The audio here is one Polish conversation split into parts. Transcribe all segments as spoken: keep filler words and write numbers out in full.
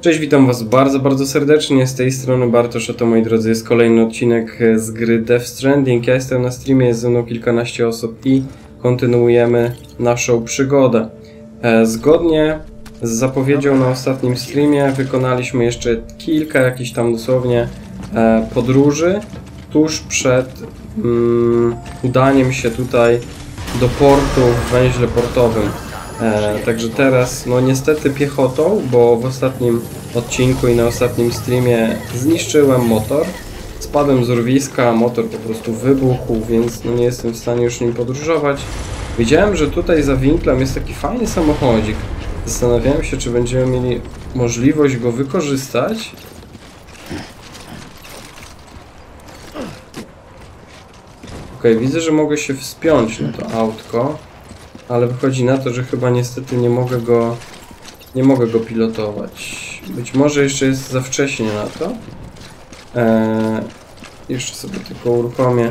Cześć, witam was bardzo, bardzo serdecznie. Z tej strony Bartosz, a to, moi drodzy, jest kolejny odcinek z gry Death Stranding. Ja jestem na streamie, jest ze mną kilkanaście osób i kontynuujemy naszą przygodę. E, zgodnie z zapowiedzią na ostatnim streamie wykonaliśmy jeszcze kilka jakichś tam dosłownie e, podróży tuż przed mm, udaniem się tutaj do portu w węźle portowym. E, także teraz, no niestety piechotą, bo w ostatnim odcinku i na ostatnim streamie zniszczyłem motor. Spadłem z urwiska, motor po prostu wybuchł, więc no nie jestem w stanie już nim podróżować. Widziałem, że tutaj za winklem jest taki fajny samochodzik. Zastanawiałem się, czy będziemy mieli możliwość go wykorzystać. Okej, widzę, że mogę się wspiąć na to autko. Ale wychodzi na to, że chyba niestety nie mogę go nie mogę go pilotować. Być może jeszcze jest za wcześnie na to. Eee, jeszcze sobie tylko uruchomię.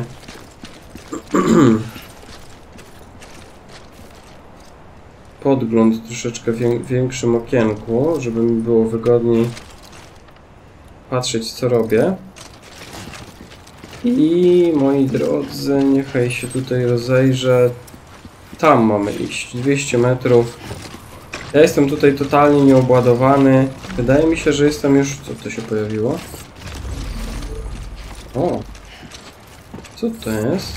Podgląd troszeczkę w większym okienku, żeby mi było wygodniej patrzeć, co robię. I moi drodzy, niechaj się tutaj rozejrzę. Tam mamy iść, dwieście metrów. Ja jestem tutaj totalnie nieobładowany. Wydaje mi się, że jestem już... Co to się pojawiło? O! Co to jest?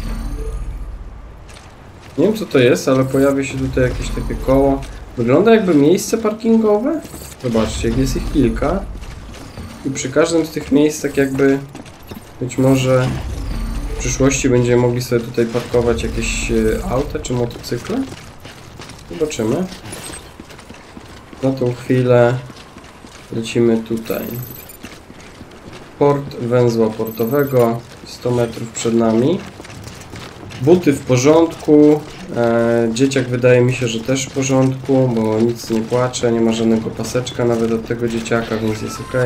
Nie wiem, co to jest, ale pojawia się tutaj jakieś takie koło. Wygląda jakby miejsce parkingowe. Zobaczcie, jak jest ich kilka. I przy każdym z tych miejsc tak jakby... Być może... W przyszłości będziemy mogli sobie tutaj parkować jakieś auta czy motocykle. Zobaczymy. Na tą chwilę lecimy tutaj. Port węzła portowego. sto metrów przed nami. Buty w porządku. E, dzieciak wydaje mi się, że też w porządku, bo nic nie płacze. Nie ma żadnego paseczka nawet od tego dzieciaka, więc jest ok.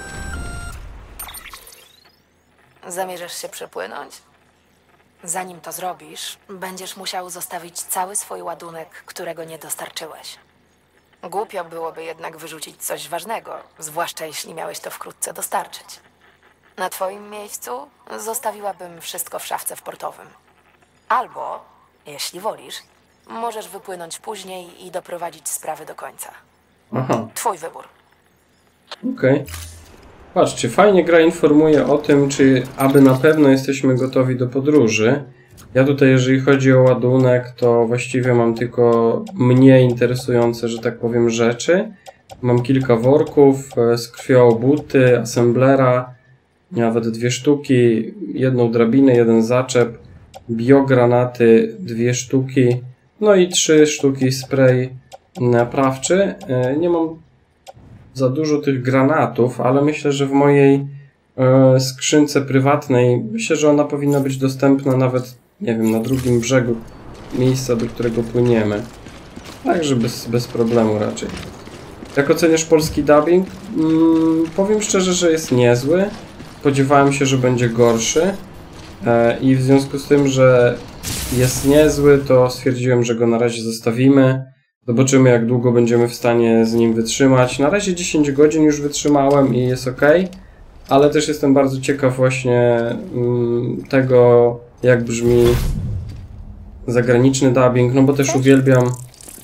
Zamierzasz się przepłynąć? Zanim to zrobisz, będziesz musiał zostawić cały swój ładunek, którego nie dostarczyłeś. Głupio byłoby jednak wyrzucić coś ważnego, zwłaszcza jeśli miałeś to wkrótce dostarczyć. Na twoim miejscu zostawiłabym wszystko w szafce w portowym. Albo, jeśli wolisz, możesz wypłynąć później i doprowadzić sprawy do końca. Aha. Twój wybór. Okej. Okay. Patrzcie, fajnie gra informuje o tym, czy aby na pewno jesteśmy gotowi do podróży. Ja tutaj, jeżeli chodzi o ładunek, to właściwie mam tylko mnie interesujące, że tak powiem, rzeczy. Mam kilka worków z krwią, buty, assemblera, nawet dwie sztuki, jedną drabinę, jeden zaczep, biogranaty, dwie sztuki, no i trzy sztuki spray naprawczy. Nie mam za dużo tych granatów, ale myślę, że w mojej e, skrzynce prywatnej, myślę, że ona powinna być dostępna nawet, nie wiem, na drugim brzegu miejsca, do którego płyniemy. Także bez, bez problemu raczej. Jak oceniasz polski dubbing? Mm, powiem szczerze, że jest niezły. Spodziewałem się, że będzie gorszy. E, I w związku z tym, że jest niezły, to stwierdziłem, że go na razie zostawimy. Zobaczymy, jak długo będziemy w stanie z nim wytrzymać. Na razie dziesięć godzin już wytrzymałem i jest ok, ale też jestem bardzo ciekaw właśnie mm, tego, jak brzmi zagraniczny dubbing, no bo też uwielbiam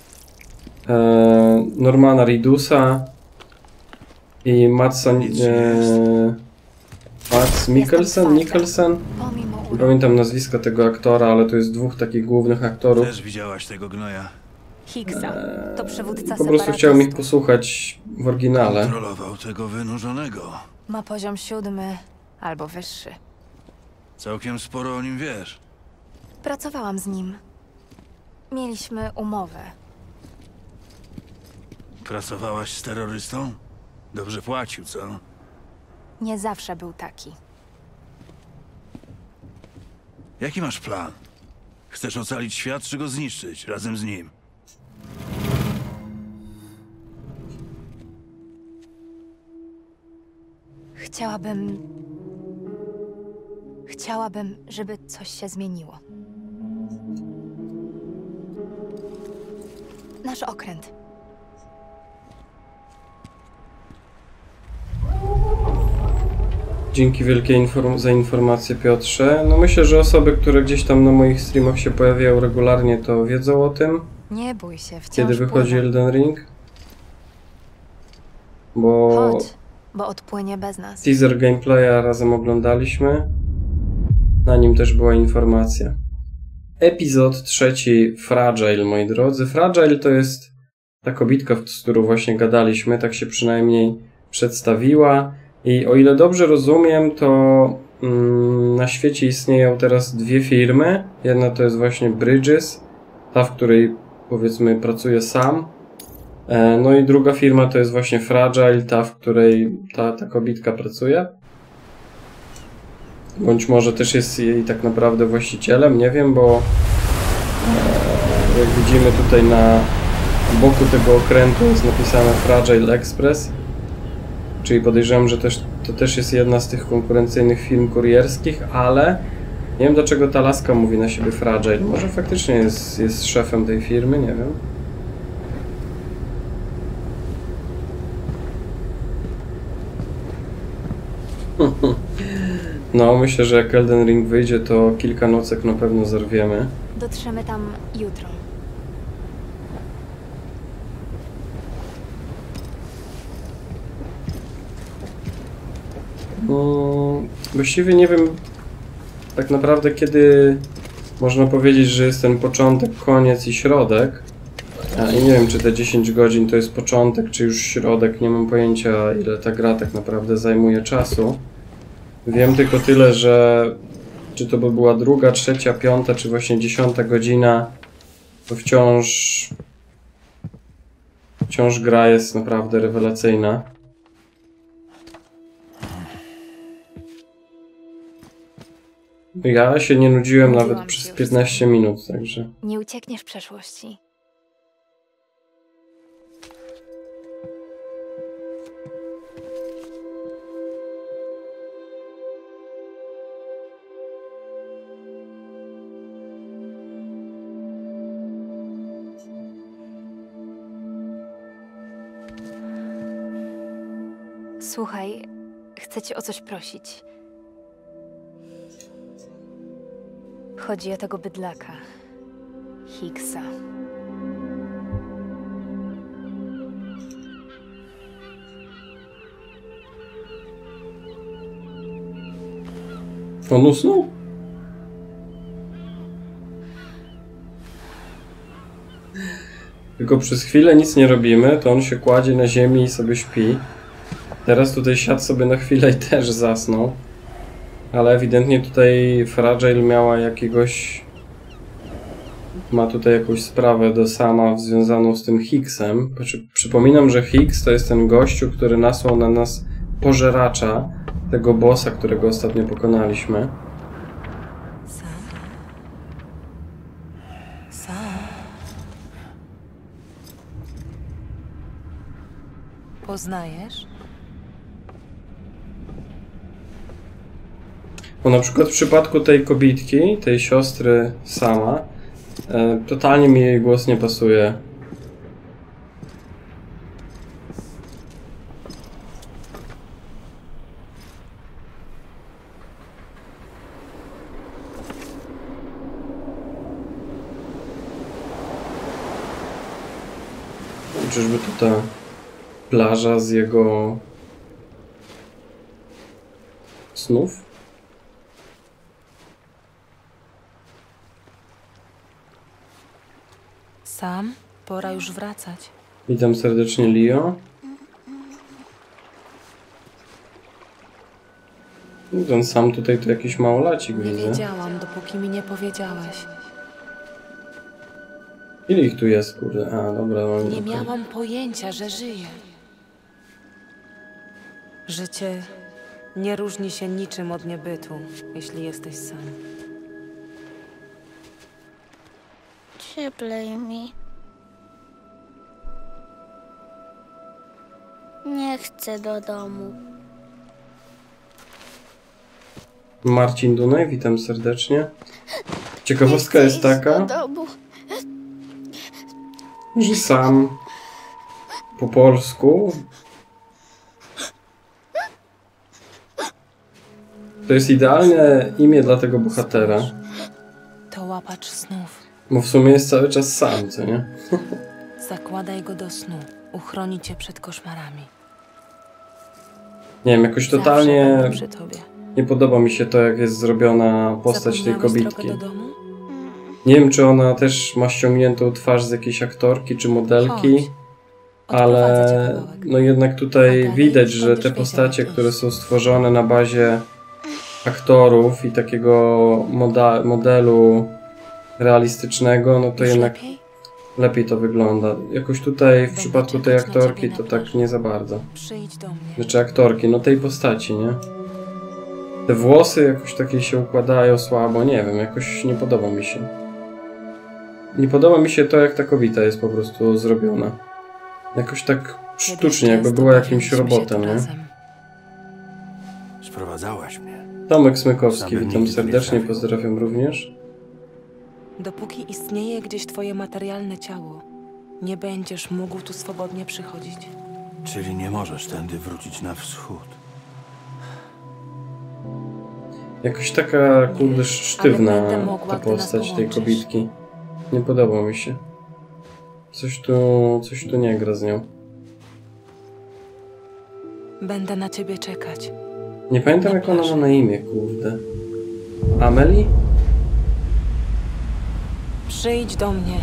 e, Normana Reedusa i Matsa e, Mats Mikkelsen, Mikkelsen. Nie pamiętam nazwiska tego aktora, ale to jest dwóch takich głównych aktorów. Też widziałaś tego gnoja? Hicksa, to przywódca Po prostu chciałem ich posłuchać w oryginale. Kontrolował tego wynurzonego. Ma poziom siódmy albo wyższy. Całkiem sporo o nim wiesz. Pracowałam z nim. Mieliśmy umowę. Pracowałaś z terrorystą? Dobrze płacił, co? Nie zawsze był taki. Jaki masz plan? Chcesz ocalić świat, czy go zniszczyć razem z nim? Chciałabym... Chciałabym, żeby coś się zmieniło. Nasz okręt. Dzięki wielkie inform za informację, Piotrze. No myślę, że osoby, które gdzieś tam na moich streamach się pojawiają regularnie, to wiedzą o tym, Nie bój się, wciąż kiedy wychodzi płynę. Elden Ring. Bo Chodź, bo odpłynie bez nas. teaser gameplaya razem oglądaliśmy. Na nim też była informacja. Epizod trzeci, Fragile, moi drodzy. Fragile to jest ta kobitka, z którą właśnie gadaliśmy, tak się przynajmniej przedstawiła. I o ile dobrze rozumiem, to mm, na świecie istnieją teraz dwie firmy. Jedna to jest właśnie Bridges, ta, w której powiedzmy pracuje Sam. E, no i druga firma to jest właśnie Fragile, ta, w której ta, ta kobitka pracuje. Bądź może też jest jej tak naprawdę właścicielem, nie wiem, bo e, jak widzimy tutaj na boku tego okrętu jest napisane Fragile Express. Czyli podejrzewam, że też, to też jest jedna z tych konkurencyjnych firm kurierskich, ale nie wiem, dlaczego ta laska mówi na siebie Fragile. Może faktycznie jest, jest szefem tej firmy, nie wiem. No, myślę, że jak Elden Ring wyjdzie, to kilka nocek na pewno zerwiemy. Dotrzemy tam jutro. No, właściwie nie wiem tak naprawdę, kiedy można powiedzieć, że jest ten początek, koniec i środek. A, i nie wiem, czy te dziesięć godzin to jest początek, czy już środek. Nie mam pojęcia, ile ta gra tak naprawdę zajmuje czasu. Wiem tylko tyle, że czy to by była druga, trzecia, piąta, czy właśnie dziesiąta godzina, to wciąż wciąż gra jest naprawdę rewelacyjna. Ja się nie nudziłem Nudziłam nawet się przez już piętnaście minut, także... Nie uciekniesz przeszłości. Słuchaj, chcę cię o coś prosić. Chodzi o tego bydlaka. Higgsa. On usnął? Tylko przez chwilę nic nie robimy, to on się kładzie na ziemi i sobie śpi. Teraz tutaj siadł sobie na chwilę i też zasnął. Ale ewidentnie tutaj Fragile miała jakiegoś... Ma tutaj jakąś sprawę do Sama związaną z tym Higgsem. Przypominam, że Higgs to jest ten gościu, który nasłał na nas pożeracza, tego bossa, którego ostatnio pokonaliśmy. Sam? Sam? Poznajesz? Bo na przykład w przypadku tej kobitki, tej siostry Sama, e, totalnie mi jej głos nie pasuje. Czyżby to ta plaża z jego snów? Sam? Pora już wracać. Witam serdecznie, Leo. Ten Sam tutaj to jakiś małolacik, Nie widzę. wiedziałam, dopóki mi nie powiedziałeś. Ile ich tu jest, kurde? A, dobra. Mam Nie tutaj. miałam pojęcia, że żyję. Życie nie różni się niczym od niebytu, jeśli jesteś sam. Cieplej mi. Nie chcę do domu. Marcin Dunaj, witam serdecznie. Ciekawostka Nie jest chcę iść taka, do domu. że Sam po polsku To jest idealne imię dla tego bohatera. To łapacz snów. Bo w sumie jest cały czas sam, co nie? Zakładaj go do snu. Uchroni cię przed koszmarami. Nie wiem, jakoś totalnie Zawsze będę przy tobie. nie podoba mi się to, jak jest zrobiona postać tej Zapomniałeś kobitki. drogę do domu? Nie wiem, czy ona też ma ściągniętą twarz z jakiejś aktorki czy modelki, Chodź. Odprowadzę cię ale kawałek. no jednak A tutaj dalej widać, że będziesz te wiedział, postacie, jak które iść. są stworzone na bazie aktorów i takiego moda modelu realistycznego, no to Już jednak lepiej? lepiej to wygląda. Jakoś tutaj w Będę przypadku tej czekać na aktorki ciebie na to tak plaży. nie za bardzo. Przyjdź do mnie. Znaczy aktorki, no tej postaci, nie? Te włosy jakoś takie się układają słabo, nie wiem, jakoś nie podoba mi się. Nie podoba mi się to, jak ta kobieta jest po prostu zrobiona. Jakoś tak Kiedyś sztucznie, jakby często była jakimś bawiliśmy się robotem, tu nie? razem. Sprowadzałaś mnie. Tomek Smykowski, Sam bym witam nigdy tu nie serdecznie, trafił. pozdrawiam również. Dopóki istnieje gdzieś twoje materialne ciało, nie będziesz mógł tu swobodnie przychodzić. Czyli nie możesz tędy wrócić na wschód. Jakoś taka, kurde, sztywna będę mogła, ta gdy nas postać tej połączysz. kobitki. Nie podoba mi się. Coś tu, coś tu nie gra z nią. Będę na ciebie czekać. Nie pamiętam, jak ona ma na imię, kurde. Amelie? Przyjdź do mnie.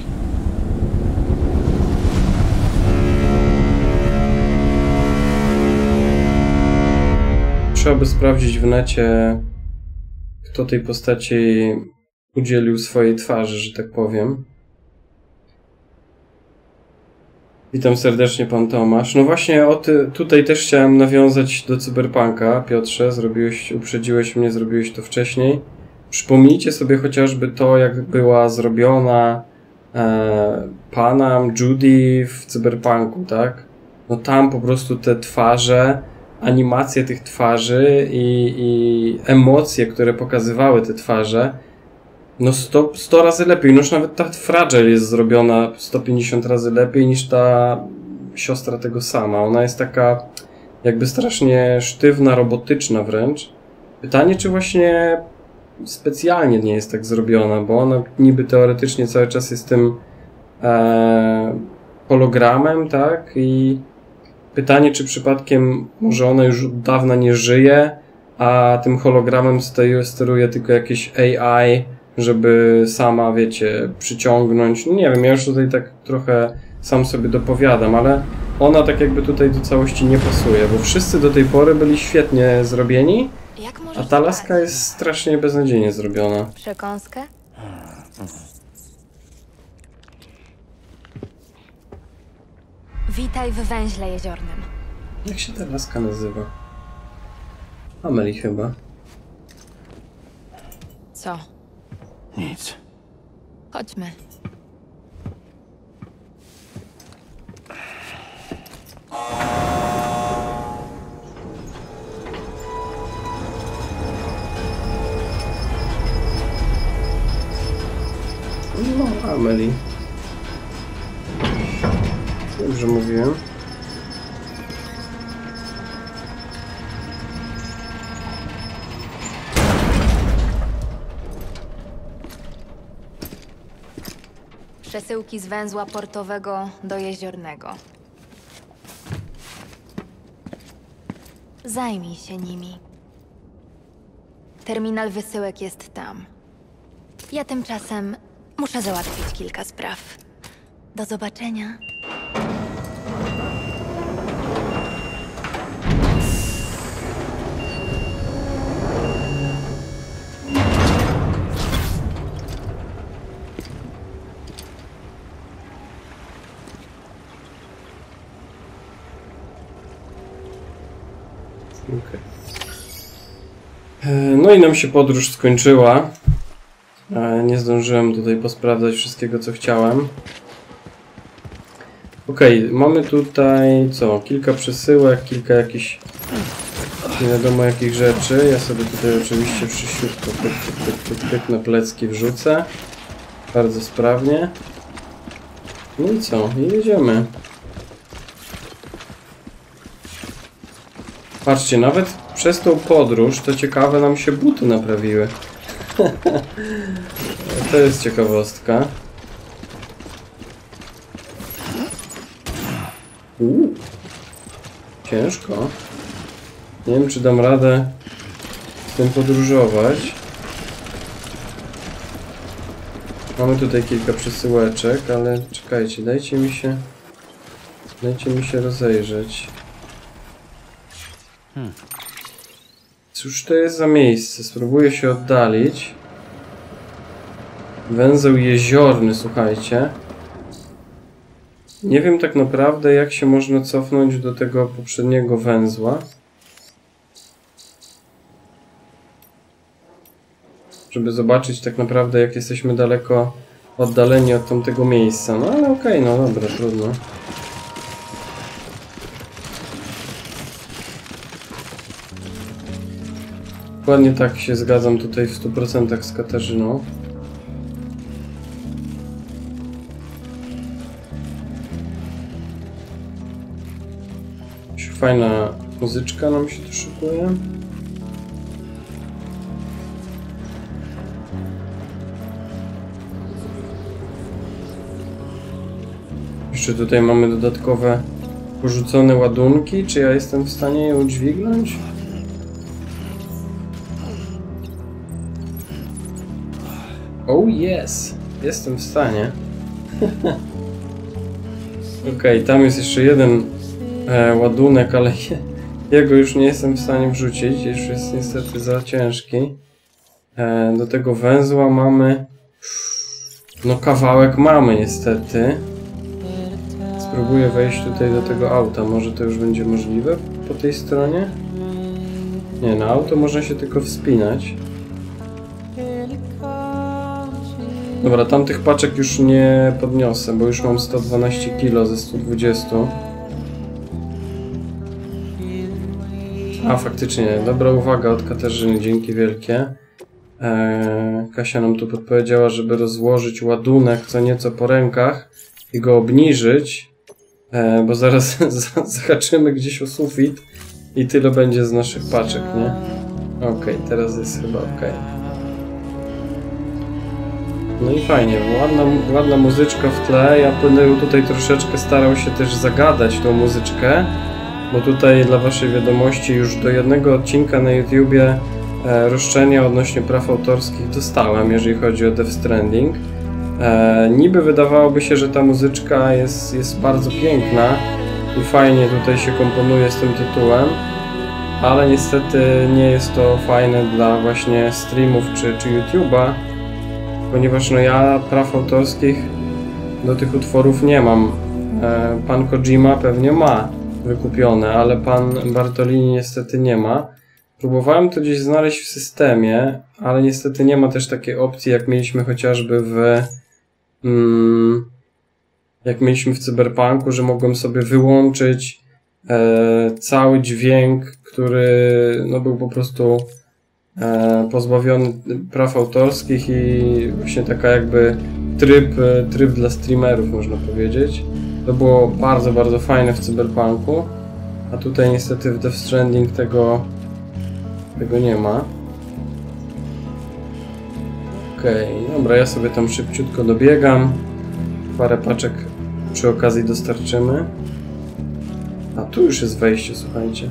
Trzeba by sprawdzić w necie, kto tej postaci udzielił swojej twarzy, że tak powiem. Witam serdecznie, pan Tomasz. No właśnie, o ty, tutaj też chciałem nawiązać do Cyberpunka. Piotrze, zrobiłeś, uprzedziłeś mnie, zrobiłeś to wcześniej. Przypomnijcie sobie chociażby to, jak była zrobiona e, Panam, Judy w Cyberpunku, tak? No tam po prostu te twarze, animacje tych twarzy i, i emocje, które pokazywały te twarze, no sto, sto razy lepiej. No już nawet ta Fragile jest zrobiona sto pięćdziesiąt razy lepiej niż ta siostra tego sama. Ona jest taka jakby strasznie sztywna, robotyczna wręcz. Pytanie, czy właśnie specjalnie nie jest tak zrobiona, bo ona niby teoretycznie cały czas jest tym e, hologramem, tak? I pytanie, czy przypadkiem może ona już od dawna nie żyje, a tym hologramem steruje tylko jakieś A I, żeby sama, wiecie, przyciągnąć. No nie wiem, ja już tutaj tak trochę sam sobie dopowiadam, ale ona tak jakby tutaj do całości nie pasuje, bo wszyscy do tej pory byli świetnie zrobieni, Jak a możesz ta laska spać? jest strasznie beznadziejnie zrobiona. Przekąskę? Witaj w węźle jeziornym. Jak się ta laska nazywa? Amelie chyba. Co? Nic. Chodźmy. No, Amelie. Dobrze mówiłem. Przesyłki z węzła portowego do jeziornego. Zajmij się nimi. Terminal wysyłek jest tam. Ja tymczasem muszę załatwić kilka spraw. Do zobaczenia. Okay. No i nam się podróż skończyła. Nie zdążyłem tutaj posprawdzać wszystkiego, co chciałem. Okej, okay, mamy tutaj co? Kilka przesyłek, kilka jakichś nie wiadomo jakich rzeczy. Ja sobie tutaj oczywiście wszyściutko pyk, pyk, pyk, pyk, pyk na plecki wrzucę. Bardzo sprawnie. No i co? I jedziemy. Patrzcie, nawet przez tą podróż, to ciekawe, nam się buty naprawiły. To jest ciekawostka. Uuu. Ciężko. Nie wiem, czy dam radę z tym podróżować. Mamy tutaj kilka przesyłeczek, ale czekajcie, dajcie mi się... Dajcie mi się rozejrzeć. Hmm. Cóż to jest za miejsce? Spróbuję się oddalić. Węzeł jeziorny, słuchajcie. Nie wiem tak naprawdę, jak się można cofnąć do tego poprzedniego węzła. Żeby zobaczyć tak naprawdę, jak jesteśmy daleko oddaleni od tamtego miejsca. No ale okej, okay, no dobra, trudno. Dokładnie tak się zgadzam tutaj w stu procentach z Katarzyną. Fajna muzyczka nam się tu szykuje. Jeszcze tutaj mamy dodatkowe porzucone ładunki. Czy ja jestem w stanie je udźwignąć? Oh yes! Jestem w stanie. Okej, okay, tam jest jeszcze jeden e, ładunek, ale je, jego już nie jestem w stanie wrzucić. Już jest niestety za ciężki. E, do tego węzła mamy... No kawałek mamy niestety. Spróbuję wejść tutaj do tego auta. Może to już będzie możliwe po tej stronie? Nie, na auto można się tylko wspinać. Dobra, tamtych paczek już nie podniosę, bo już mam sto dwanaście kilo ze stu dwudziestu. A, faktycznie, dobra uwaga od Katarzyny, dzięki wielkie. Eee, Kasia nam tu podpowiedziała, żeby rozłożyć ładunek co nieco po rękach i go obniżyć, eee, bo zaraz zahaczymy gdzieś o sufit i tyle będzie z naszych paczek, nie? Okej, okay, teraz jest chyba okej. Okay. No i fajnie, ładna, ładna muzyczka w tle. Ja będę tutaj troszeczkę starał się też zagadać tą muzyczkę, bo tutaj dla waszej wiadomości już do jednego odcinka na YouTubie e, roszczenia odnośnie praw autorskich dostałem, jeżeli chodzi o Death Stranding. E, niby wydawałoby się, że ta muzyczka jest, jest bardzo piękna i fajnie tutaj się komponuje z tym tytułem, ale niestety nie jest to fajne dla właśnie streamów czy, czy YouTube'a, ponieważ no ja praw autorskich do tych utworów nie mam. E, pan Kojima pewnie ma wykupione, ale pan Bartolini niestety nie ma. Próbowałem to gdzieś znaleźć w systemie, ale niestety nie ma też takiej opcji, jak mieliśmy chociażby w mm, jak mieliśmy w Cyberpunku, że mogłem sobie wyłączyć e, cały dźwięk, który no, był po prostu e, pozbawiony praw autorskich i właśnie taka jakby tryb, tryb dla streamerów, można powiedzieć. To było bardzo, bardzo fajne w Cyberpunku, a tutaj niestety w Death Stranding tego, tego nie ma. Okej, okay, dobra, ja sobie tam szybciutko dobiegam. Parę paczek przy okazji dostarczymy. A tu już jest wejście, słuchajcie.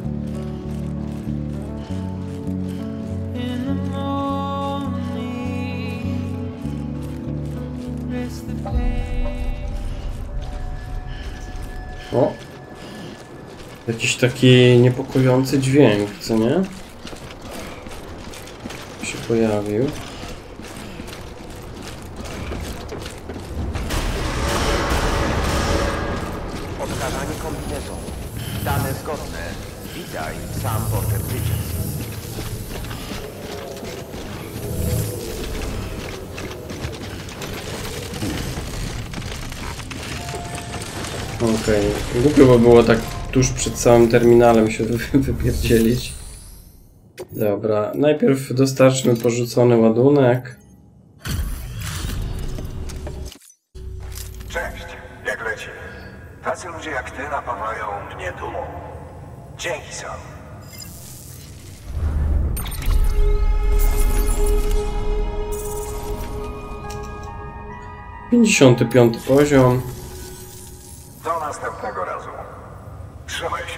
O! Jakiś taki niepokojący dźwięk, co nie? Się pojawił. Odkażanie kombinezonu. Dane zgodne. Witaj, sam Porter Bridges. Okej, okay. Głupio by było tak tuż przed samym terminalem się wypierdzielić. Dobra, najpierw dostarczmy porzucony ładunek. Cześć, jak leci? Tacy ludzie jak ty napawają mnie dumą. Dzięki sam. pięćdziesiąty piąty poziom. Do następnego razu. Trzymaj się.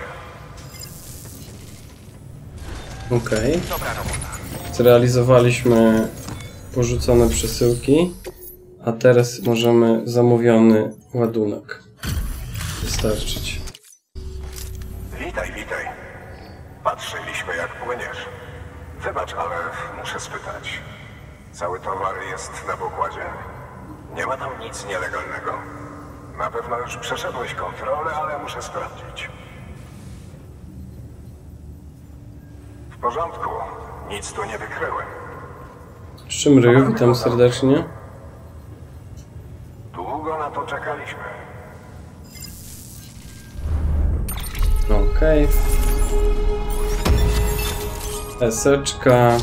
Okej. Zrealizowaliśmy porzucone przesyłki, a teraz możemy zamówiony ładunek dostarczyć. Witaj, witaj. Patrzyliśmy, jak płyniesz. Wybacz, ale muszę spytać. Cały towar jest na pokładzie? Nie ma tam nic nielegalnego? Na pewno już przeszedłeś kontrolę, ale muszę sprawdzić. W porządku. Nic tu nie wykryłem. Szczym ryju, witam serdecznie. Długo na to czekaliśmy. Okej. Eseczka.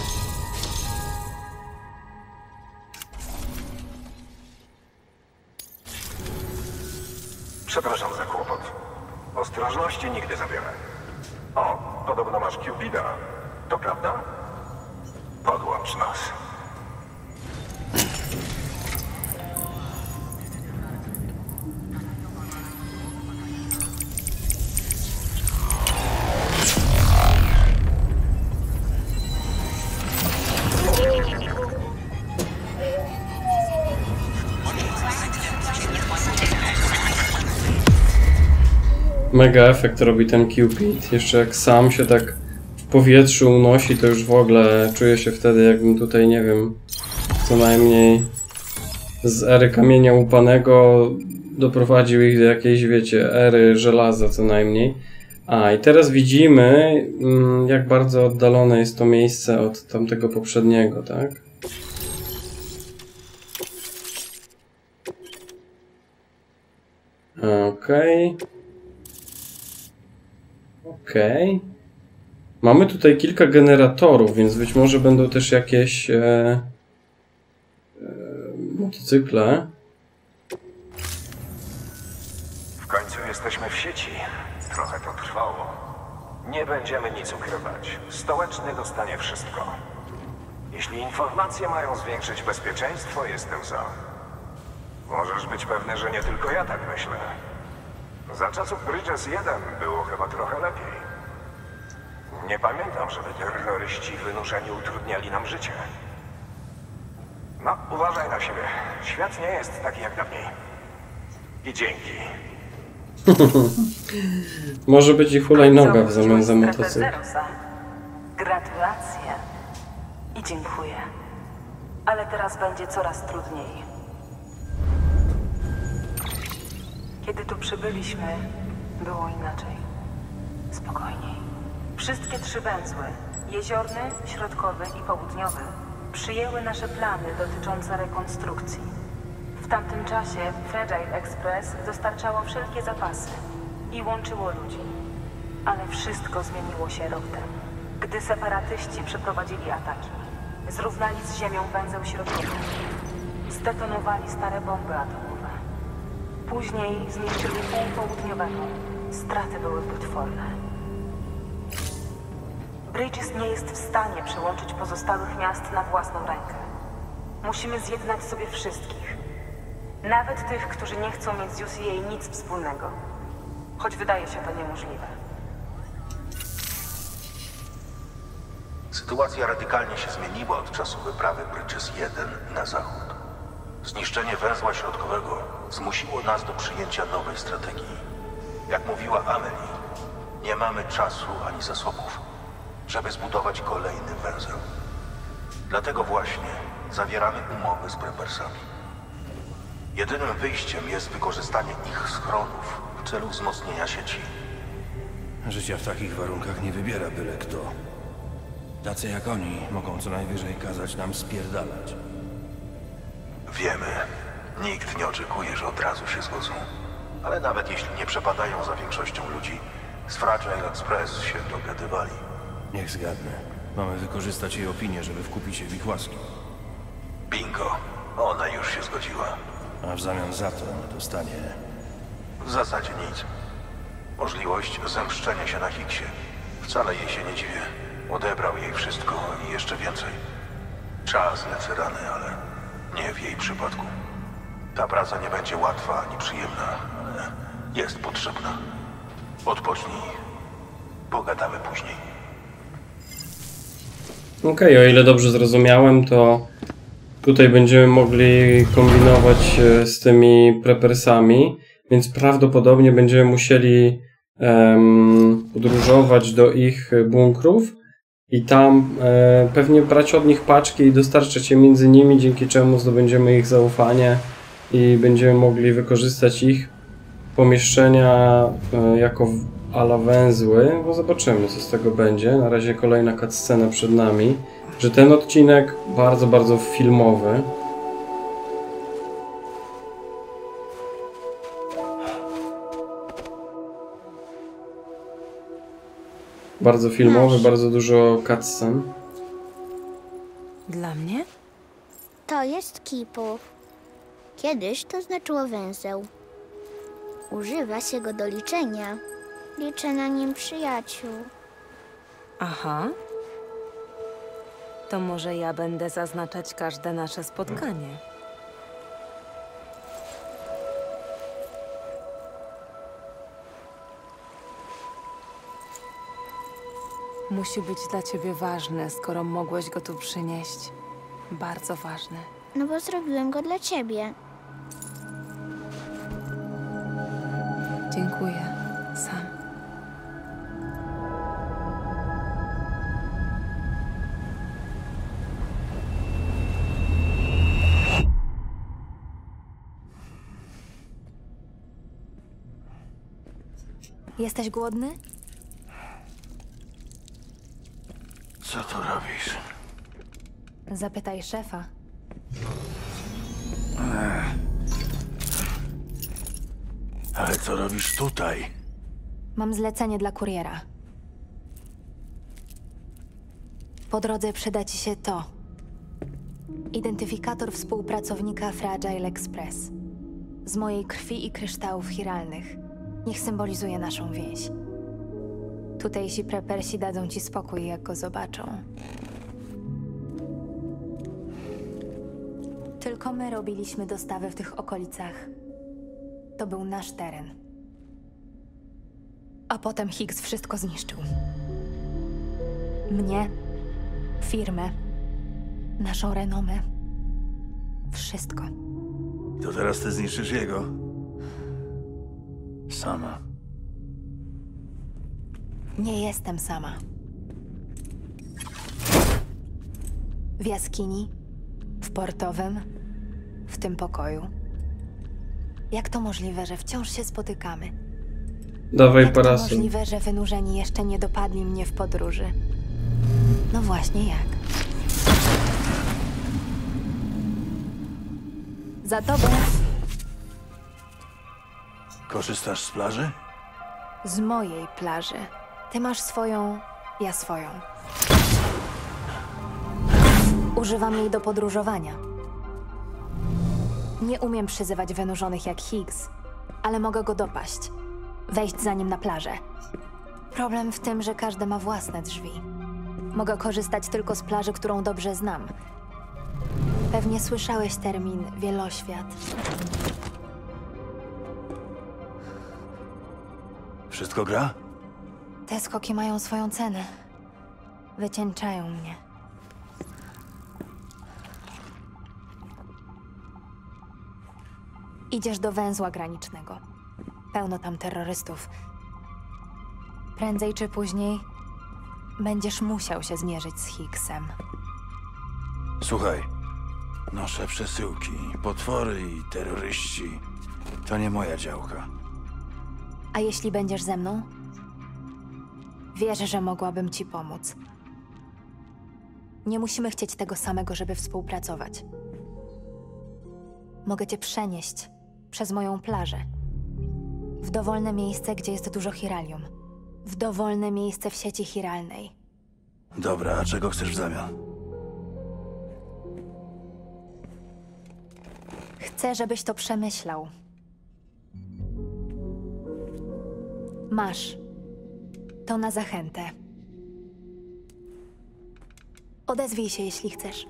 Przepraszam za kłopot. Ostrożności nigdy za wiele. O, podobno masz Cupida. To prawda? Podłącz nas. Mega efekt robi ten Cupid. Jeszcze jak sam się tak w powietrzu unosi, to już w ogóle czuję się wtedy, jakbym tutaj, nie wiem, co najmniej z ery kamienia łupanego doprowadził ich do jakiejś, wiecie, ery żelaza co najmniej. A i teraz widzimy, jak bardzo oddalone jest to miejsce od tamtego poprzedniego, tak? Okej. Okay. Okej. Okay. Mamy tutaj kilka generatorów, więc być może będą też jakieś e, e, motocykle. W końcu jesteśmy w sieci. Trochę to trwało. Nie będziemy nic ukrywać. Stołeczny dostanie wszystko. Jeśli informacje mają zwiększyć bezpieczeństwo, jestem za. Możesz być pewny, że nie tylko ja tak myślę. Za czasów Bridges jeden było chyba trochę lepiej. Nie pamiętam, żeby terroryści wynurzeni utrudniali nam życie. No, uważaj na siebie. Świat nie jest taki jak dawniej. I dzięki. Może być i hulajnoga w zamian za motocykl. Gratulacje. I dziękuję. Ale teraz będzie coraz trudniej. Kiedy tu przybyliśmy, było inaczej. Spokojniej. Wszystkie trzy węzły, jeziorny, środkowy i południowy, przyjęły nasze plany dotyczące rekonstrukcji. W tamtym czasie Fragile Express dostarczało wszelkie zapasy i łączyło ludzi. Ale wszystko zmieniło się rok temu, gdy separatyści przeprowadzili ataki. Zrównali z ziemią węzeł środkowy. Zdetonowali stare bomby atomowe. Później zniszczyli pół południowego. Straty były potworne. Bridges nie jest w stanie przełączyć pozostałych miast na własną rękę. Musimy zjednać sobie wszystkich. Nawet tych, którzy nie chcą mieć z U C A nic wspólnego. Choć wydaje się to niemożliwe. Sytuacja radykalnie się zmieniła od czasu wyprawy Bridges jeden na zachód. Zniszczenie węzła środkowego zmusiło nas do przyjęcia nowej strategii. Jak mówiła Amelie, nie mamy czasu ani zasobów, żeby zbudować kolejny węzeł. Dlatego właśnie zawieramy umowy z Preppersami. Jedynym wyjściem jest wykorzystanie ich schronów w celu wzmocnienia sieci. Życia w takich warunkach nie wybiera byle kto. Tacy jak oni mogą co najwyżej kazać nam spierdalać. Wiemy. Nikt nie oczekuje, że od razu się zgodzą. Ale nawet jeśli nie przepadają za większością ludzi, z Fragile Express się dogadywali. Niech zgadnę. Mamy wykorzystać jej opinię, żeby wkupić się w ich łaski. Bingo. Ona już się zgodziła. A w zamian za to dostanie... W zasadzie nic. Możliwość zemszczenia się na Hicksie. Wcale jej się nie dziwię. Odebrał jej wszystko i jeszcze więcej. Czas lecy rany, ale nie w jej przypadku. Ta praca nie będzie łatwa ani przyjemna, ale jest potrzebna. Odpocznij. Pogadamy później. Okej, okay, o ile dobrze zrozumiałem, to tutaj będziemy mogli kombinować z tymi prepersami, więc prawdopodobnie będziemy musieli um, podróżować do ich bunkrów i tam e, pewnie brać od nich paczki i dostarczać je między nimi, dzięki czemu zdobędziemy ich zaufanie i będziemy mogli wykorzystać ich pomieszczenia e, jako ala węzły, bo zobaczymy, co z tego będzie. Na razie kolejna cutscena przed nami, że ten odcinek bardzo, bardzo filmowy. Bardzo filmowy, Masz. bardzo dużo cutscen. Dla mnie? To jest kipu. Kiedyś to znaczyło węzeł. Używa się go do liczenia. Liczę na nim przyjaciół. Aha. To może ja będę zaznaczać każde nasze spotkanie. Musi być dla ciebie ważne, skoro mogłeś go tu przynieść. Bardzo ważne. No bo zrobiłem go dla ciebie. Dziękuję. Sam. Jesteś głodny? Co tu robisz? Zapytaj szefa. Ale co robisz tutaj? Mam zlecenie dla kuriera. Po drodze przyda ci się to. Identyfikator współpracownika Fragile Express. Z mojej krwi i kryształów chiralnych. Niech symbolizuje naszą więź. Tutejsi prepersi dadzą ci spokój, jak go zobaczą. Tylko my robiliśmy dostawy w tych okolicach. To był nasz teren. A potem Higgs wszystko zniszczył. Mnie, firmę, naszą renomę. Wszystko. To teraz ty zniszczysz jego? Sama. Nie jestem sama. W jaskini, w portowym, w tym pokoju. Jak to możliwe, że wciąż się spotykamy? Dawaj Jak to parasol. możliwe, że wynurzeni jeszcze nie dopadli mnie w podróży? No właśnie jak? Za tobą. Korzystasz z plaży? Z mojej plaży. Ty masz swoją, ja swoją. Używam jej do podróżowania. Nie umiem przyzywać wynurzonych jak Higgs, ale mogę go dopaść. Wejść za nim na plażę. Problem w tym, że każdy ma własne drzwi. Mogę korzystać tylko z plaży, którą dobrze znam. Pewnie słyszałeś termin wieloświat. Wszystko gra? Te skoki mają swoją cenę. Wycieńczają mnie. Idziesz do węzła granicznego. Pełno tam terrorystów. Prędzej czy później będziesz musiał się zmierzyć z Higgsem. Słuchaj, noszę przesyłki, potwory i terroryści. To nie moja działka. A jeśli będziesz ze mną? Wierzę, że mogłabym ci pomóc. Nie musimy chcieć tego samego, żeby współpracować. Mogę cię przenieść przez moją plażę. W dowolne miejsce, gdzie jest dużo chiralium. W dowolne miejsce w sieci chiralnej. Dobra, a czego chcesz w zamian? Chcę, żebyś to przemyślał. Masz. To na zachętę. Odezwij się, jeśli chcesz.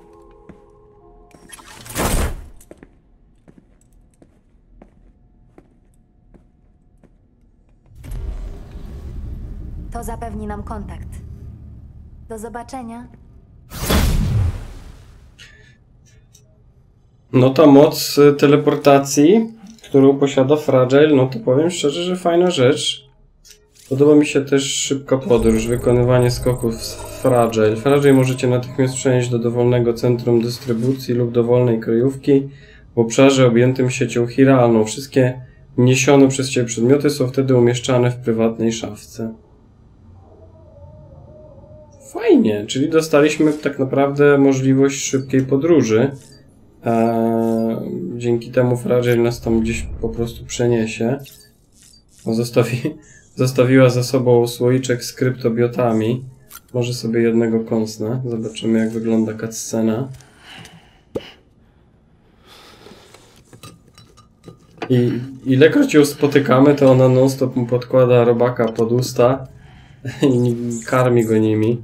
To zapewni nam kontakt. Do zobaczenia. No ta moc teleportacji, którą posiada Fragile, no to powiem szczerze, że fajna rzecz. Podoba mi się też szybka podróż, wykonywanie skoków z Fragile. Fragile możecie natychmiast przenieść do dowolnego centrum dystrybucji lub dowolnej kryjówki w obszarze objętym siecią chiralną. Wszystkie niesione przez Ciebie przedmioty są wtedy umieszczane w prywatnej szafce. Fajnie, czyli dostaliśmy tak naprawdę możliwość szybkiej podróży. Eee, dzięki temu Fragile nas tam gdzieś po prostu przeniesie. O, zostawi, zostawiła za sobą słoiczek z kryptobiotami. Może sobie jednego kąsnę. Zobaczymy, jak wygląda cutscena. I ilekroć ją spotykamy, to ona non-stop mu podkłada robaka pod usta i karmi go nimi.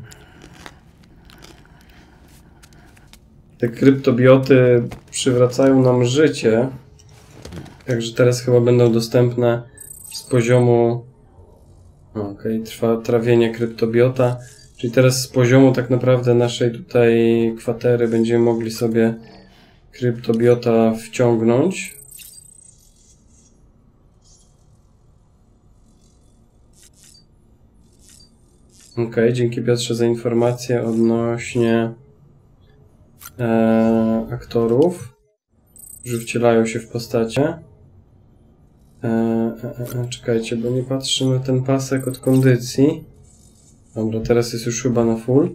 Te kryptobioty przywracają nam życie. Także teraz chyba będą dostępne z poziomu... Okej, okay, trwa trawienie kryptobiota. Czyli teraz z poziomu tak naprawdę naszej tutaj kwatery będziemy mogli sobie kryptobiota wciągnąć. Okej, okay, dzięki Piotrze za informację odnośnie e, aktorów, którzy wcielają się w postacie. E, e, e, czekajcie, bo nie patrzę na ten pasek od kondycji. Dobra, teraz jest już chyba na full.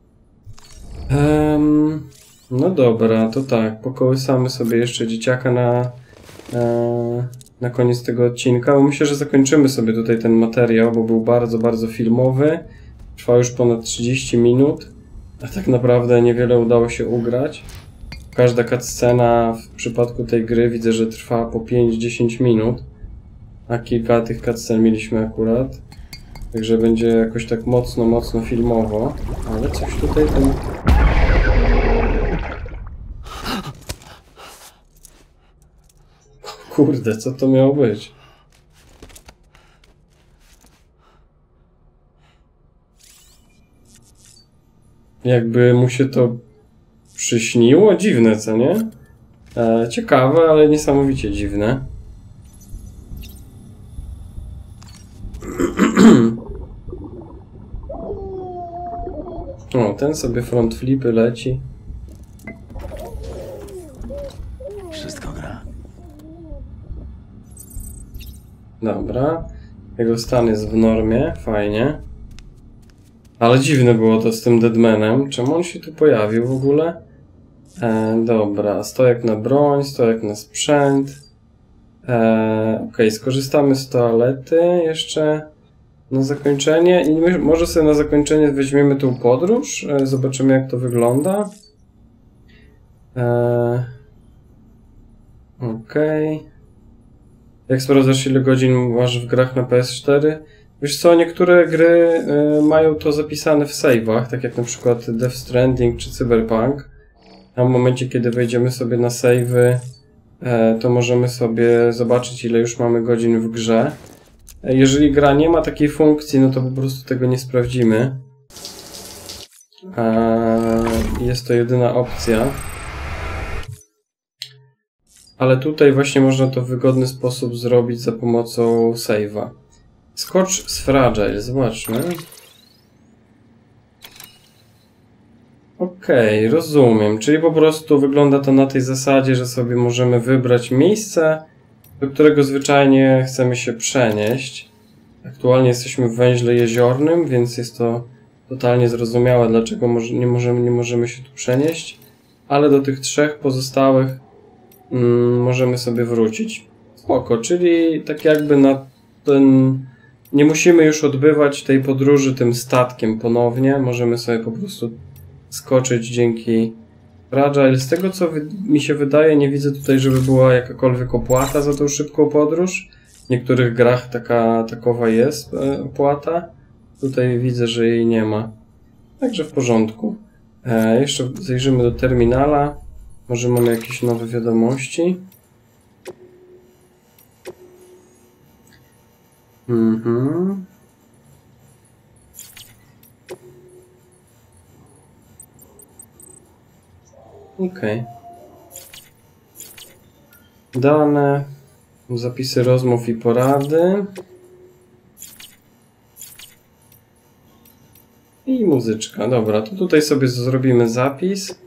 Um, no dobra, to tak, pokołysamy sobie jeszcze dzieciaka na, e, na koniec tego odcinka. Bo myślę, że zakończymy sobie tutaj ten materiał, bo był bardzo, bardzo filmowy. Trwał już ponad trzydzieści minut, a tak naprawdę niewiele udało się ugrać. Każda cutscena w przypadku tej gry widzę, że trwa po pięć do dziesięciu minut, a kilka tych cutscen mieliśmy akurat. Także będzie jakoś tak mocno, mocno filmowo, ale coś tutaj ten... Kurde, co to miało być? Jakby mu się to przyśniło? Dziwne, co nie? E, ciekawe, ale niesamowicie dziwne. O, ten sobie front flipy leci. Wszystko gra. Dobra. Jego stan jest w normie, fajnie. Ale dziwne było to z tym Deadmanem. Czemu on się tu pojawił w ogóle? E, dobra, stojak na broń, stojak na sprzęt. E, ok, skorzystamy z toalety jeszcze na zakończenie. I my, może sobie na zakończenie weźmiemy tą podróż. E, zobaczymy, jak to wygląda. E, ok. Jak sprawdzasz, ile godzin masz w grach na P S cztery? Wiesz co, niektóre gry y, mają to zapisane w save'ach, tak jak na przykład Death Stranding czy Cyberpunk. A w momencie, kiedy wejdziemy sobie na save'y, y, to możemy sobie zobaczyć, ile już mamy godzin w grze. Jeżeli gra nie ma takiej funkcji, no to po prostu tego nie sprawdzimy. Y, jest to jedyna opcja. Ale tutaj właśnie można to w wygodny sposób zrobić za pomocą save'a. Skocz z Fragile, zobaczmy. Okej, okay, rozumiem. Czyli po prostu wygląda to na tej zasadzie, że sobie możemy wybrać miejsce, do którego zwyczajnie chcemy się przenieść. Aktualnie jesteśmy w węźle jeziornym, więc jest to totalnie zrozumiałe, dlaczego nie możemy, nie możemy się tu przenieść. Ale do tych trzech pozostałych mm, możemy sobie wrócić. Spoko, czyli tak jakby na ten... Nie musimy już odbywać tej podróży tym statkiem ponownie. Możemy sobie po prostu skoczyć dzięki Fragile. Z tego, co mi się wydaje, nie widzę tutaj, żeby była jakakolwiek opłata za tą szybką podróż. W niektórych grach taka, takowa jest opłata. Tutaj widzę, że jej nie ma. Także w porządku. E, jeszcze zajrzymy do terminala. Może mamy jakieś nowe wiadomości. Mhm. Okej. Dane, zapisy rozmów i porady. I muzyczka. Dobra, to tutaj sobie zrobimy zapis.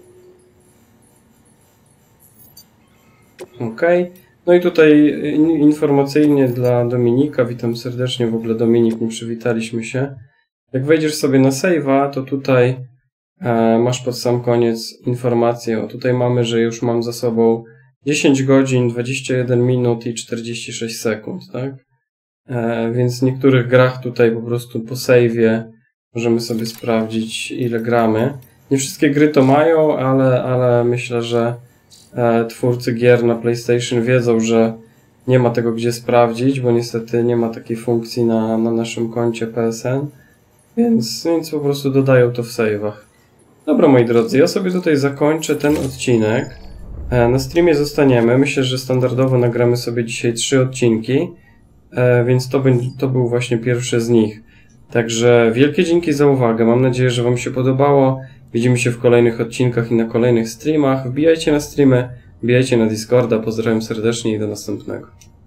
Ok. No i tutaj informacyjnie dla Dominika. Witam serdecznie. W ogóle Dominik, nie przywitaliśmy się. Jak wejdziesz sobie na save'a, to tutaj e, masz pod sam koniec informację. O, tutaj mamy, że już mam za sobą dziesięć godzin, dwadzieścia jeden minut i czterdzieści sześć sekund, tak? E, więc w niektórych grach tutaj po prostu po save'ie możemy sobie sprawdzić, ile gramy. Nie wszystkie gry to mają, ale, ale myślę, że e, twórcy gier na PlayStation wiedzą, że nie ma tego gdzie sprawdzić, bo niestety nie ma takiej funkcji na, na naszym koncie P S N, więc, więc po prostu dodają to w save'ach. Dobra, moi drodzy, ja sobie tutaj zakończę ten odcinek. E, na streamie zostaniemy. Myślę, że standardowo nagramy sobie dzisiaj trzy odcinki, e, więc to, będzie, to był właśnie pierwszy z nich. Także wielkie dzięki za uwagę. Mam nadzieję, że Wam się podobało. Widzimy się w kolejnych odcinkach i na kolejnych streamach. Wbijajcie na streamy, wbijajcie na Discorda. Pozdrawiam serdecznie i do następnego.